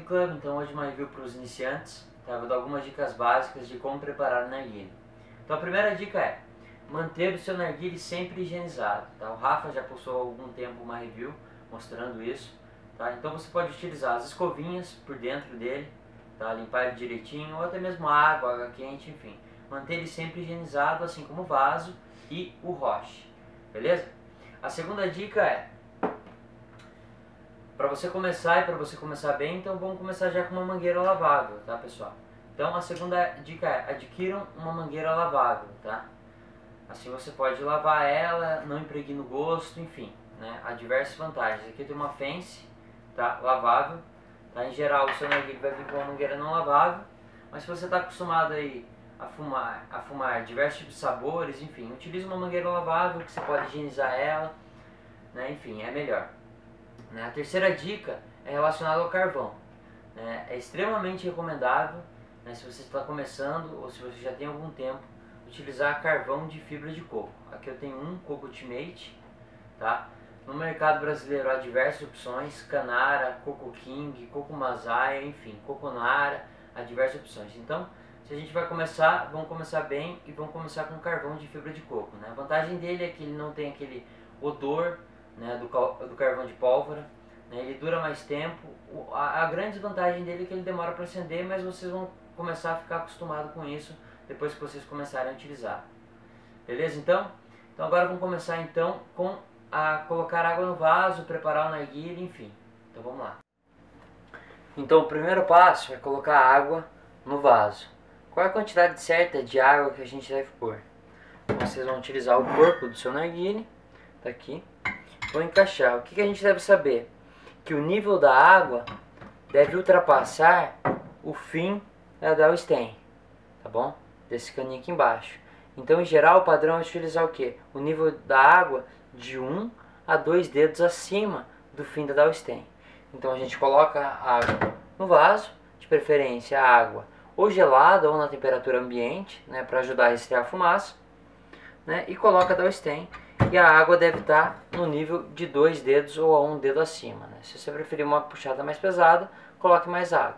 Club, então hoje uma review para os iniciantes, tá? Vou dar algumas dicas básicas de como preparar o narguilé. Então a primeira dica é manter o seu narguilé sempre higienizado, tá? O Rafa já postou há algum tempo uma review mostrando isso, tá? Então você pode utilizar as escovinhas por dentro dele, tá? Limpar ele direitinho, ou até mesmo água quente, enfim. Manter ele sempre higienizado, assim como o vaso e o roche, beleza? A segunda dica é, para você começar e para você começar bem, então vamos começar já com uma mangueira lavável, tá, pessoal? Então a segunda dica é, adquiram uma mangueira lavável, tá? Assim você pode lavar ela, não impregne o gosto, enfim, né? Há diversas vantagens. Aqui tem uma Fence, tá? Lavável, tá? Em geral o seu narguilé vai vir com uma mangueira não lavável, mas se você está acostumado aí a fumar diversos tipos de sabores, enfim, utilize uma mangueira lavável que você pode higienizar ela, né? Enfim, é melhor. A terceira dica é relacionada ao carvão. É extremamente recomendável, né, se você está começando ou se você já tem algum tempo, utilizar carvão de fibra de coco. Aqui eu tenho um Coco Ultimate, tá? No mercado brasileiro há diversas opções, Canara, Coco King, Coco Masaya, enfim, Coconara, há diversas opções. Então, se a gente vai começar, vamos começar bem e vamos começar com carvão de fibra de coco, né? A vantagem dele é que ele não tem aquele odor, né, do carvão de pólvora, né, ele dura mais tempo. A grande vantagem dele é que ele demora para acender, mas vocês vão começar a ficar acostumados com isso depois que vocês começarem a utilizar. Beleza, então? Então agora vamos começar então com a colocar água no vaso, preparar o narguilé, enfim. Então vamos lá. Então o primeiro passo é colocar água no vaso. Qual é a quantidade certa de água que a gente deve pôr? Vocês vão utilizar o corpo do seu narguilé, tá aqui. Vou encaixar. O que a gente deve saber? Que o nível da água deve ultrapassar o fim da stem, tá bom? Desse caninho aqui embaixo. Então, em geral, o padrão é utilizar o que? O nível da água de 1 a 2 dedos acima do fim da down stem. Então, a gente coloca a água no vaso, de preferência a água ou gelada ou na temperatura ambiente, né, para ajudar a resfriar a fumaça, né, e coloca a down stem. E a água deve estar no nível de 2 dedos ou a 1 dedo acima, né? Se você preferir uma puxada mais pesada, coloque mais água.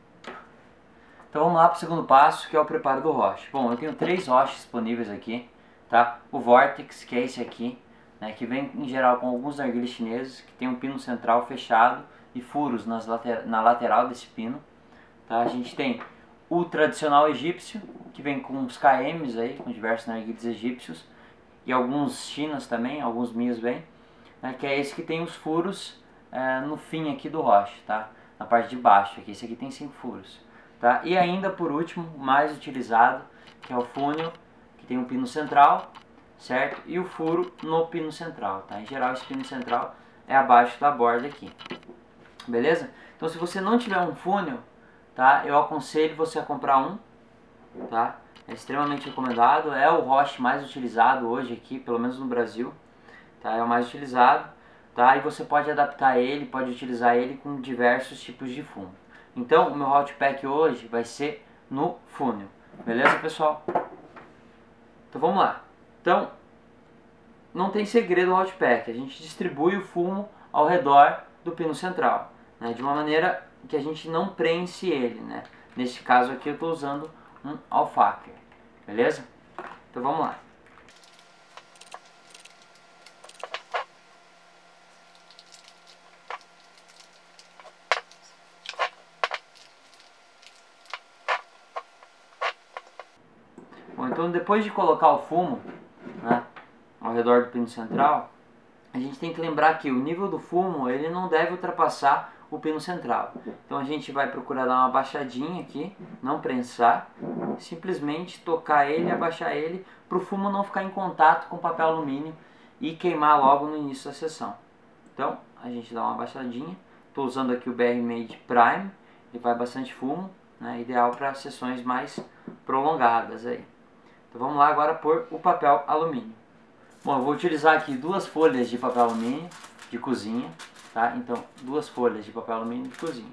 Então vamos lá para o segundo passo, que é o preparo do roche. Bom, eu tenho 3 roches disponíveis aqui, tá? O Vortex, que é esse aqui, né, que vem em geral com alguns narguilés chineses, que tem um pino central fechado e furos na lateral desse pino. Tá? A gente tem o tradicional egípcio, que vem com uns KMs aí, com diversos narguilés egípcios, e alguns chinas também, alguns mios bem, né, que é esse que tem os furos no fim aqui do roche, tá? Na parte de baixo aqui, esse aqui tem 5 furos, tá? E ainda por último, o mais utilizado, que é o fúnel, que tem um pino central, certo? E o furo no pino central, tá? Em geral esse pino central é abaixo da borda aqui, beleza? Então se você não tiver um fúnel, tá? Eu aconselho você a comprar um, tá? É extremamente recomendado, é o roche mais utilizado hoje aqui, pelo menos no Brasil, tá? É o mais utilizado, tá? E você pode adaptar ele, pode utilizar ele com diversos tipos de fumo. Então, o meu hot pack hoje vai ser no fúnel, beleza, pessoal? Então vamos lá. Então, não tem segredo o hot pack, a gente distribui o fumo ao redor do pino central, né? De uma maneira que a gente não prense ele, né? Nesse caso aqui eu estou usando um alfacre, beleza? Então vamos lá. Bom, então depois de colocar o fumo, né, ao redor do pino central, a gente tem que lembrar que o nível do fumo ele não deve ultrapassar o pino central. Então a gente vai procurar dar uma baixadinha aqui, não prensar, simplesmente tocar ele, abaixar ele, para o fumo não ficar em contato com o papel alumínio e queimar logo no início da sessão. Então a gente dá uma baixadinha. Estou usando aqui o BR Made Prime, ele vai bastante fumo, né, ideal para sessões mais prolongadas aí. Então vamos lá agora pôr o papel alumínio. Bom, eu vou utilizar aqui 2 folhas de papel alumínio de cozinha, tá? Então, 2 folhas de papel alumínio de cozinha.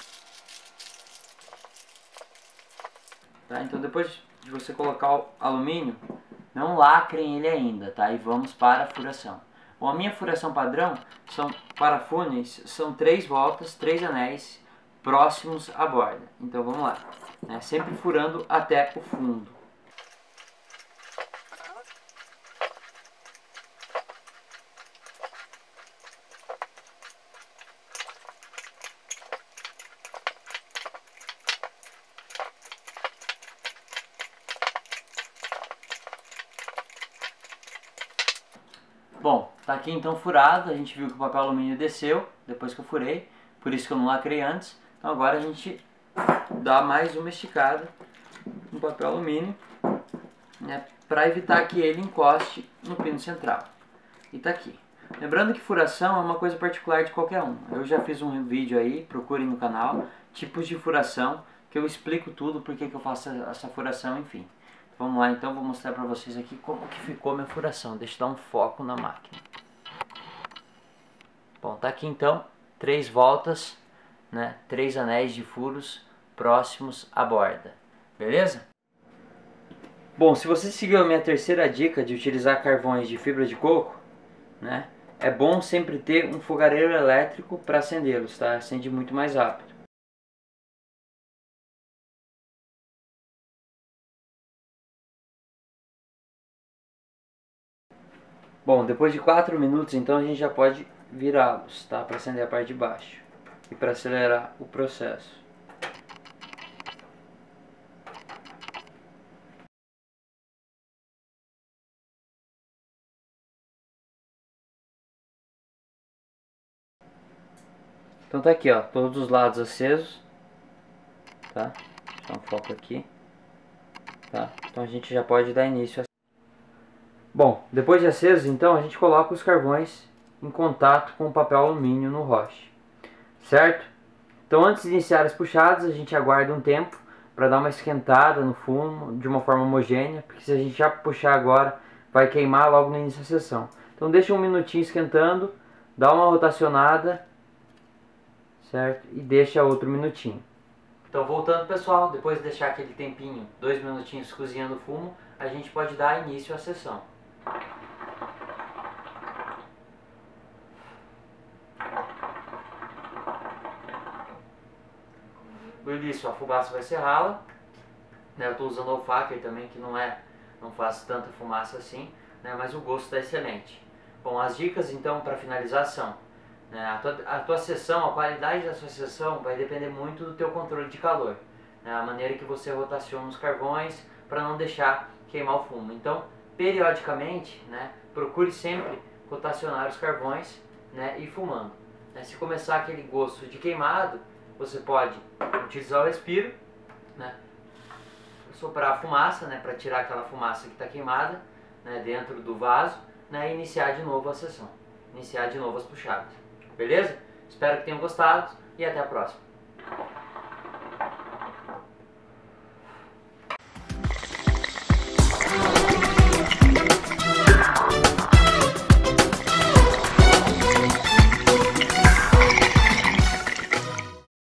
Tá? Então, depois de você colocar o alumínio, não lacrem ele ainda, tá? E vamos para a furação. Bom, a minha furação padrão são para fúneis, são 3 voltas, 3 anéis próximos à borda. Então vamos lá, né? Sempre furando até o fundo. Bom, tá aqui então furado, a gente viu que o papel alumínio desceu depois que eu furei, por isso que eu não lacrei antes. Então agora a gente dá mais uma esticada no papel alumínio, né, para evitar que ele encoste no pino central. E tá aqui. Lembrando que furação é uma coisa particular de qualquer um. Eu já fiz um vídeo aí, procurem no canal, tipos de furação, que eu explico tudo, porque que eu faço essa furação, enfim. Vamos lá então, vou mostrar para vocês aqui como que ficou minha furação. Deixa eu dar um foco na máquina. Bom, tá aqui então 3 voltas, né, 3 anéis de furos próximos à borda. Beleza? Bom, se você seguiu a minha terceira dica de utilizar carvões de fibra de coco, né, é bom sempre ter um fogareiro elétrico para acendê-los, tá? Acende muito mais rápido. Bom, depois de 4 minutos, então a gente já pode virá-los, tá? Para acender a parte de baixo e para acelerar o processo. Então tá aqui, ó, todos os lados acesos, tá? Deixa eu dar um foco aqui, tá? Então a gente já pode dar início. Bom, depois de acesos, então a gente coloca os carvões em contato com o papel alumínio no roche, certo? Então antes de iniciar as puxadas, a gente aguarda um tempo para dar uma esquentada no fumo de uma forma homogênea, porque se a gente já puxar agora, vai queimar logo no início da sessão. Então deixa um minutinho esquentando, dá uma rotacionada, certo? E deixa outro minutinho. Então voltando, pessoal, depois de deixar aquele tempinho, 2 minutinhos cozinhando o fumo, a gente pode dar início à sessão. No início a fumaça vai ser rala, né? Eu estou usando alfacre também, que não faz tanta fumaça assim, né? Mas o gosto está excelente. Bom, as dicas então para finalização, né? A tua sessão, a qualidade da sua sessão vai depender muito do teu controle de calor, né? A maneira que você rotaciona os carvões para não deixar queimar o fumo. Então, periodicamente, né, procure sempre rotacionar os carvões, né, e fumando. Né? Se começar aquele gosto de queimado, você pode utilizar o respiro, né, soprar a fumaça, né, para tirar aquela fumaça que está queimada, né, dentro do vaso, né, e iniciar de novo a sessão, iniciar de novo as puxadas. Beleza? Espero que tenham gostado e até a próxima.